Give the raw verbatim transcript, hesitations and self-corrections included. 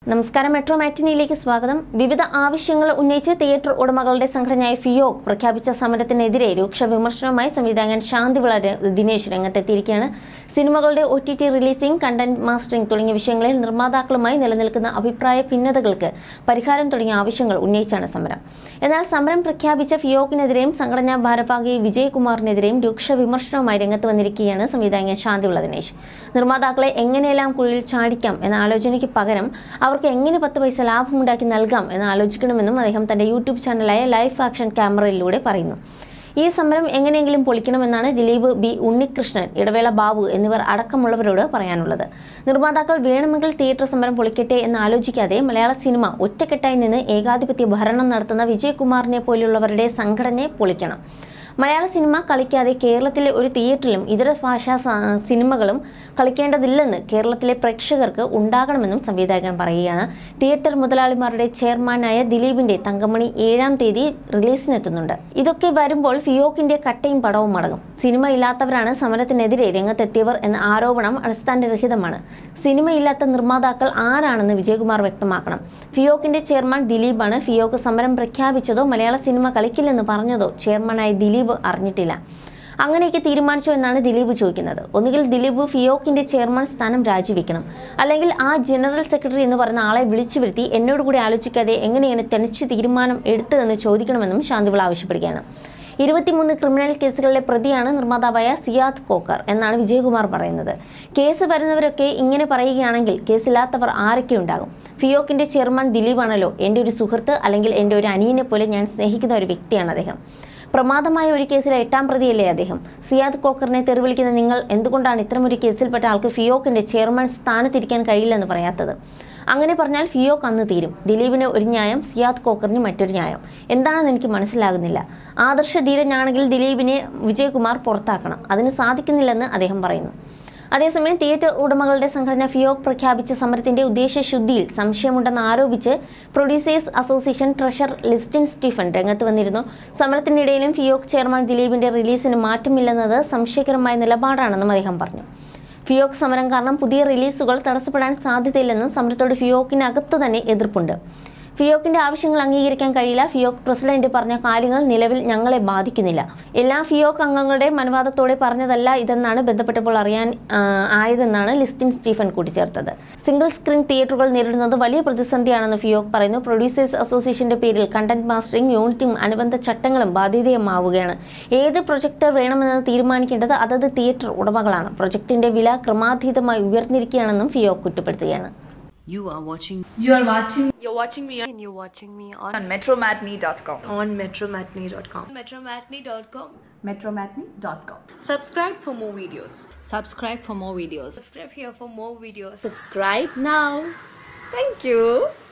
നമസ്കാരം മെട്രോ മാറ്റിനിയിലേക്ക് സ്വാഗതം. വിവിധ ആവശ്യങ്ങൾ ഉന്നയിച്ച് തിയേറ്റർ ഉടമകളുടെ സംഘടനയായ ഫിയോക് പ്രഖ്യാപിച്ച സമരത്തിനെതിരെ രൂക്ഷ വിമർശനവുമായി സംവിധായകൻ ശാന്തിവിള ദിനേശ് രംഗത്തെത്തിയിരിക്കുകയാണ്. സിനിമകളുടെ O T T releasing, content mastering തുടങ്ങിയ വിഷയങ്ങളിൽ നിർമ്മാതാക്കളുമായി നിലനിൽക്കുന്ന അഭിപ്രായ ഭിന്നതകൾക്ക് പരിഹാരം തുടങ്ങിയ ആവശ്യങ്ങൾ ഉന്നയിച്ചാണ് സമരം. എന്നാൽ സമരം പ്രഖ്യാപിച്ച ഫിയോക്കിനെതിരെയും സംഘടനാ ഭാരവാഹി വിജയകുമാറിനെതിരെയും രൂക്ഷ വിമർശനവുമായി രംഗത്ത് വന്നിരിക്കുകയാണ് സംവിധായകൻ ശാന്തിവിള ദിനേശ്. നിർമ്മാതാക്കളെ എങ്ങനെയെല്ലാം കുഴിയിൽ ചാടിക്കാം എന്ന ആലോചനയ്ക്ക് പകരം അവർക്ക് എങ്ങനെ പത്ത് പൈസ ലാഭമുണ്ടാക്കി നൽകാം എന്ന് ആലോചിക്കണമെന്നും അദ്ദേഹം തന്റെ യൂട്യൂബ് ചാനലായ ലൈഫ് ആക്ഷൻ ക്യാമറയിലൂടെ പറയുന്നു. ഈ സമരം എങ്ങനെയെങ്കിലും പൊളിക്കണമെന്നാണ് ദിലീപ്, ബി ഉണ്ണികൃഷ്ണൻ, ഇടവേള ബാബു എന്നിവർ അടക്കമുള്ളവരോട് പറയാനുള്ളത്. നിർമ്മാതാക്കൾ വേണമെങ്കിൽ തിയേറ്റർ സമരം പൊളിക്കട്ടെ എന്ന് ആലോചിക്കാതെ മലയാള സിനിമ ഒറ്റക്കെട്ടായി നിന്ന് ഏകാധിപത്യ ഭരണം നടത്തുന്ന വിജയകുമാറിനെ പോലുള്ളവരുടെ സംഘടനയെ പൊളിക്കണം. മലയാള സിനിമ കളിക്കാതെ കേരളത്തിലെ ഒരു തിയേറ്ററിലും ഇതര ഭാഷാ സിനിമകളും കളിക്കേണ്ടതില്ലെന്ന് കേരളത്തിലെ പ്രേക്ഷകർക്ക് ഉണ്ടാകണമെന്നും സംവിധായകൻ പറയുകയാണ്. തിയേറ്റർ മുതലാളിമാരുടെ ചെയർമാനായ ദിലീപിന്റെ തങ്കമണി ഏഴാം തീയതി റിലീസിനെത്തുന്നുണ്ട്. ഇതൊക്കെ വരുമ്പോൾ ഫിയോക്കിന്റെ കട്ടയും പടവും മടങ്ങും. സിനിമ ഇല്ലാത്തവരാണ് സമരത്തിനെതിരെ രംഗത്തെത്തിയവർ എന്ന ആരോപണം അടിസ്ഥാനരഹിതമാണ്. സിനിമയില്ലാത്ത നിർമ്മാതാക്കൾ ആരാണെന്ന് വിജയകുമാർ വ്യക്തമാക്കണം. ഫിയോക്കിന്റെ ചെയർമാൻ ദിലീപാണ്. ഫിയോക്ക് സമരം പ്രഖ്യാപിച്ചതോ മലയാള സിനിമ കളിക്കില്ലെന്ന് പറഞ്ഞതോ ചെയർമാനായ ദിലീപ് അറിഞ്ഞിട്ടില്ല. അങ്ങനെയൊക്കെ തീരുമാനിച്ചോ എന്നാണ് ദിലീപ് ചോദിക്കുന്നത്. ഒന്നുകിൽ ദിലീപ് ഫിയോക്കിന്റെ ചെയർമാൻ സ്ഥാനം രാജിവെക്കണം, അല്ലെങ്കിൽ ആ ജനറൽ സെക്രട്ടറി എന്ന് പറയുന്ന ആളെ വിളിച്ചു വരുത്തി എന്നോട് കൂടി ആലോചിക്കാതെ എങ്ങനെയാണ് തനിച്ച് തീരുമാനം എടുത്തതെന്ന് ചോദിക്കണമെന്നും ശാന്തിവിള ആവശ്യപ്പെടുകയാണ്. ഇരുപത്തിമൂന്ന് ക്രിമിനൽ കേസുകളിലെ പ്രതിയാണ് നിർമ്മാതാവായ സിയാദ് കോക്കർ എന്നാണ് വിജയകുമാർ പറയുന്നത്. കേസ് വരുന്നവരൊക്കെ ഇങ്ങനെ പറയുകയാണെങ്കിൽ കേസില്ലാത്തവർ ആരൊക്കെ ഉണ്ടാകും? ഫിയോക്കിന്റെ ചെയർമാൻ ദിലീപാണല്ലോ. എൻ്റെ ഒരു സുഹൃത്ത്, അല്ലെങ്കിൽ എൻ്റെ ഒരു അനിയനെ പോലെ ഞാൻ സ്നേഹിക്കുന്ന ഒരു വ്യക്തിയാണ് അദ്ദേഹം. പ്രമാദമായ ഒരു കേസിലെ എട്ടാം പ്രതിയല്ലേ അദ്ദേഹം. സിയാദ് കോക്കറിനെ തെറിവിളിക്കുന്ന നിങ്ങൾ എന്തുകൊണ്ടാണ് ഇത്തരമൊരു കേസിൽപ്പെട്ട ആൾക്ക് ഫിയോക്കിന്റെ ചെയർമാൻ സ്ഥാനത്തിരിക്കാൻ കഴിയില്ലെന്ന് പറയാത്തത്? അങ്ങനെ പറഞ്ഞാൽ ഫിയോക്ക് അന്ന് തീരും. ദിലീപിന് ഒരു ന്യായം, സിയാദ് കോക്കറിന് മറ്റൊരു ന്യായം. എന്താണെന്ന് എനിക്ക് മനസ്സിലാകുന്നില്ല. ആദർശധീരനാണെങ്കിൽ ദിലീപിനെ വിജയകുമാർ പുറത്താക്കണം. അതിന് സാധിക്കുന്നില്ലെന്ന് അദ്ദേഹം പറയുന്നു. അതേസമയം തിയേറ്റർ ഉടമകളുടെ സംഘടന ഫിയോക് പ്രഖ്യാപിച്ച സമരത്തിന്റെ ഉദ്ദേശശുദ്ധിയിൽ സംശയമുണ്ടെന്ന് ആരോപിച്ച് producers association treasurer Listin Stephen രംഗത്ത് വന്നിരുന്നു. സമരത്തിനിടയിലും ഫിയോക് ചെയർമാൻ ദിലീപിന്റെ റിലീസിന് മാറ്റമില്ലെന്നത് സംശയകരമായ നിലപാടാണെന്നും അദ്ദേഹം പറഞ്ഞു. ഫിയോക് സമരം കാരണം പുതിയ റിലീസുകൾ തടസ്സപ്പെടാൻ സാധ്യതയില്ലെന്നും സമരത്തോട് ഫിയോക്കിനകത്ത് തന്നെ എതിർപ്പുണ്ട്. ഫിയോക്കിന്റെ ആവശ്യങ്ങൾ അംഗീകരിക്കാൻ കഴിയില്ല. ഫിയോക് പ്രസിഡന്റ് പറഞ്ഞ കാര്യങ്ങൾ നിലവിൽ ഞങ്ങളെ ബാധിക്കുന്നില്ല. എല്ലാ ഫിയോക് അംഗങ്ങളുടെ അനുവാദത്തോടെ പറഞ്ഞതല്ല ഇതെന്നാണ് ബന്ധപ്പെട്ടപ്പോൾ അറിയാൻ ആയതെന്നാണ് ലിസ്റ്റിൻ സ്റ്റീഫൻ കൂട്ടിച്ചേർത്തത്. സിംഗിൾ സ്ക്രീൻ തിയേറ്ററുകൾ നേരിടുന്നത് വലിയ പ്രതിസന്ധിയാണെന്ന് ഫിയോക് പറയുന്നു. പ്രൊഡ്യൂസേഴ്സ് അസോസിയേഷന്റെ പേരിൽ കണ്ടന്റ് മാസ്റ്ററിംഗ് യൂണിറ്റും അനുബന്ധ ചട്ടങ്ങളും ബാധ്യതയുമാവുകയാണ്. ഏത് പ്രൊജക്ടർ വേണമെന്ന് തീരുമാനിക്കേണ്ടത് അതത് തിയേറ്റർ ഉടമകളാണ്. പ്രൊജക്ടിന്റെ വില ക്രമാതീതമായി ഉയർന്നിരിക്കുകയാണെന്നും FEUOK കുറ്റപ്പെടുത്തുകയാണ്. You are watching. You are watching. You're watching me. And you're watching me on, on metro matinee dot com. on metro matinee dot com. metro matinee dot com. metro matinee dot com. Subscribe for more videos. Subscribe for more videos. Subscribe here for more videos. Subscribe now. Thank you.